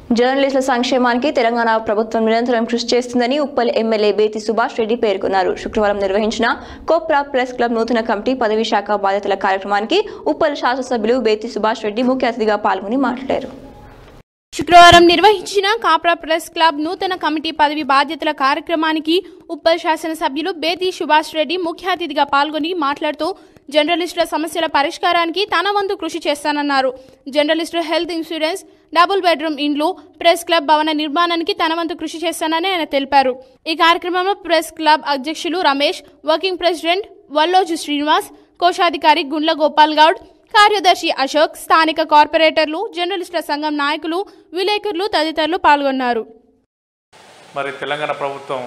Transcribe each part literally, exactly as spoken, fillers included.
జర్నలిస్టుల సంక్షేమానికి తెలంగాణ ప్రభుత్వం నిరంతరం కృషి చేస్తుందని ఉప్పల్ ఎమ్మెల్యే బేతి సుభాష్ రెడ్డి పేర్కొన్నారు. శుక్రవారం నిర్వహించిన కోప్రా ప్రెస్ క్లబ్ నూతన కమిటీ పదవి శాఖ బాధ్యతల కార్యక్రమానికి ఉప్పల్ శాసనసభ్యులు బేతి సుభాష్ రెడ్డి ముఖ్య అతిథిగా పాల్గొని మాట్లాడారు. శుక్రవారం నిర్వహించిన కాప్రా ప్రెస్ క్లబ్ నూతన కమిటీ పదవి బాధ్యతల కార్యక్రమానికి ఉప్పల్ శాసనసభ్యులు బేతి సుభాష్ రెడ్డి ముఖ్య అతిథిగా పాల్గొని మాట్లాడుతూ జర్నలిస్టుల సమస్యల పరిష్కారానికి తన వంతు కృషి చేస్తానన్నారు. జర్నలిస్టుల హెల్త్ ఇన్సూరెన్స్, డబుల్ బెడ్రూమ్ ఇండ్లు, ప్రెస్ క్లబ్ భవన నిర్మాణానికి తన వంతు కృషి చేస్తానని ఆయన తెలిపారు. ఈ కార్యక్రమంలో ప్రెస్ క్లబ్ అధ్యక్షులు రమేష్, వర్కింగ్ ప్రెసిడెంట్ వల్లోజు శ్రీనివాస్, కోశాధికారి గుండ్ల గోపాల్ గౌడ్, కార్యదర్శి అశోక్, స్థానిక కార్పొరేటర్లు, జర్నలిస్టుల సంఘం నాయకులు, విలేకరులు తదితరులు పాల్గొన్నారు. మరి తెలంగాణ ప్రభుత్వం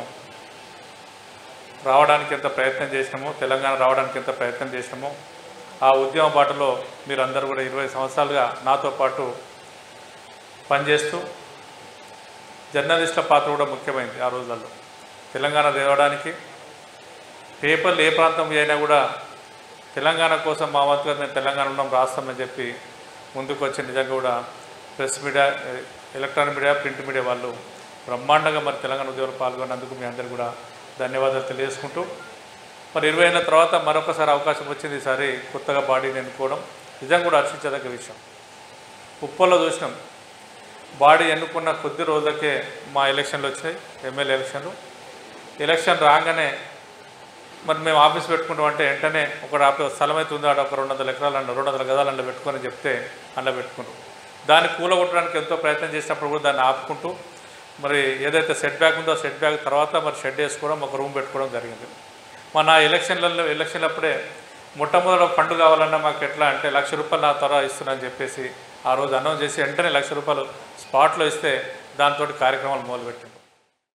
రావడానికి ఎంత ప్రయత్నం చేసినామో, తెలంగాణ రావడానికి ఎంత ప్రయత్నం చేసినామో, ఆ ఉద్యమ బాటలో మీరందరూ కూడా ఇరవై సంవత్సరాలుగా నాతో పాటు పనిచేస్తూ జర్నలిస్టుల పాత్ర కూడా ముఖ్యమైంది. ఆ రోజులలో తెలంగాణ తేవడానికి పేపర్లు ఏ ప్రాంతం అయినా కూడా తెలంగాణ కోసం మా వంతుగా మేము తెలంగాణ ఉన్నాం, రాస్తామని చెప్పి ముందుకు వచ్చి నిజంగా కూడా press media, electronic media, print media వాళ్ళు బ్రహ్మాండంగా మరి తెలంగాణ ఉద్యమంలో పాల్గొన్నందుకు మీ అందరికీ కూడా ధన్యవాదాలు తెలియజేసుకుంటూ, మరి ఇరవై ఏళ్ళ తర్వాత మరొకసారి అవకాశం వచ్చింది. ఈసారి కొత్తగా బాడీని ఎన్నుకోవడం నిజంగా కూడా హర్షించదగ్గ విషయం. ఉప్పల్లో చూసినాం, బాడీ ఎన్నుకున్న కొద్ది రోజులకే మా ఎలక్షన్లు వచ్చాయి, ఎమ్మెల్యే ఎలక్షన్లు. ఎలక్షన్ రాగానే మరి మేము ఆఫీస్ పెట్టుకుంటాం అంటే వెంటనే ఒక ఆఫీస్ స్థలం అయితే ఉందో ఒక రెండు వందల ఎకరాలు అండ రెండు వందల గదాలు అండ పెట్టుకొని చెప్తే అండ పెట్టుకుంటాం. దాన్ని కూలగొట్టడానికి ఎంతో ప్రయత్నం చేసినప్పుడు కూడా దాన్ని ఆపుకుంటూ మరి ఏదైతే సెట్ బ్యాక్ ఉందో సెట్ బ్యాక్ తర్వాత మరి షెడ్ వేసుకోవడం, ఒక రూమ్ పెట్టుకోవడం జరిగింది. మన ఎలక్షన్లలో ఎలక్షన్లప్పుడే మొట్టమొదటి ఫండ్ కావాలన్నా మాకు ఎట్లా అంటే లక్ష రూపాయలు నా త్వర ఇస్తున్నా అని చెప్పేసి ఆ రోజు అనౌన్స్ చేసి వెంటనే లక్ష రూపాయలు స్పాట్లో ఇస్తే దాంతో కార్యక్రమాలు మొదలుపెట్టింది.